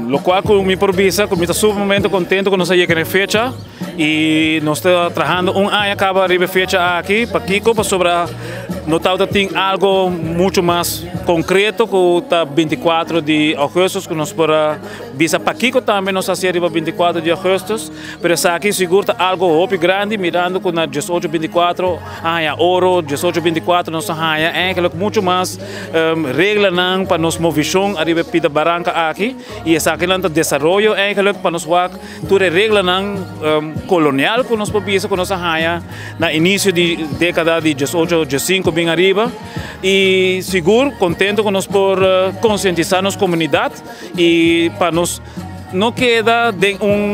lo cual con mi provisa, con mi está sumamente contento con nuestra llegada fecha y nos está trabajando un año acaba de fecha aquí para Kiko para sobre notado tem algo muito mais concreto que está 24 de agosto que nos para visa para Kiko também nos hacer 24 de agosto, mas aqui seguro está algo hopi grande mirando com na 18 24 ouro 18 24 nos haya é muito mais regra não para nos movição arriba pida barranca aqui e essa aqui lanta desenvolvimento é para nos wak tudo regra não colonial que nos pobisa com nos haya na início de década de 18 15 bem arriba e seguro contento com nós por conscientizar nossa comunidade e para nós não queda de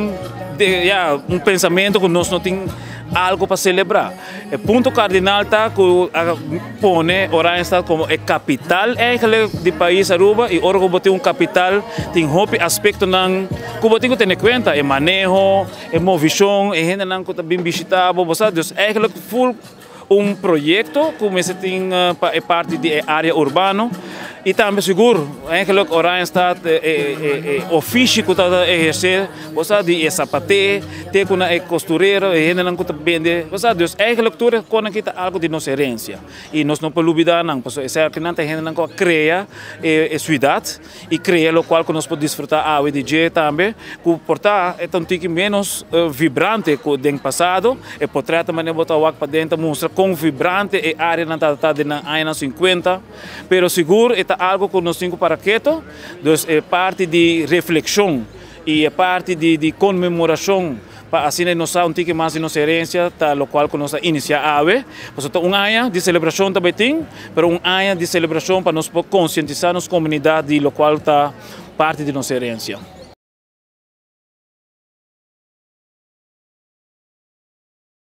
um pensamento que nós não tem algo para celebrar. O ponto cardinal está que pone Oranje está como a capital do país Aruba e ora que tem capital tem outro aspecto não que tem que ter em conta é manejo, é movição, é gente não que está bem visitável, você é full projeto que tem parte da área urbana e também seguro que o Oranje está ofício que está exercer você de sapate tem com a costureira e ainda não está vende você Deus é que tudo quando kita algo de nossa herência e nós não podemos olvidar não porque essa que não tem ainda não cria a cidade e cria o qual que nós podemos desfrutar a DJ também que portar é tanto que menos vibrante que do passado e portrait também botar o para dentro mostra com vibrante e área não está na anos 50 pero seguro é algo que nós temos para quieto, então é parte de reflexão e é parte de comemoração para assim nós um tique mais de nossa herência, tá o qual que nós inicia a ave, portanto ano de celebração também tem, pero ano de celebração para nós conscientizar nossa comunidade, o qual está parte de nossa herência.